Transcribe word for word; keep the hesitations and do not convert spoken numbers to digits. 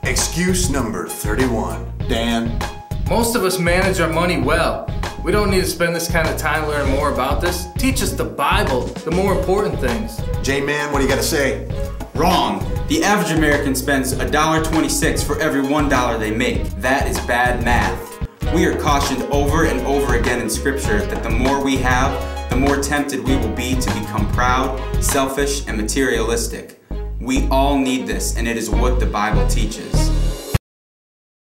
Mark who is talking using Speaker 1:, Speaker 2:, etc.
Speaker 1: Excuse number thirty-one. Dan.
Speaker 2: Most of us manage our money well. We don't need to spend this kind of time learning more about this. Teach us the Bible, the more important things.
Speaker 1: J-Man, what do you got to say?
Speaker 3: Wrong. The average American spends one dollar and twenty-six cents for every one dollar they make. That is bad math. We are cautioned over and over again in Scripture that the more we have, the more tempted we will be to become proud, selfish, and materialistic. We all need this, and it is what the Bible teaches.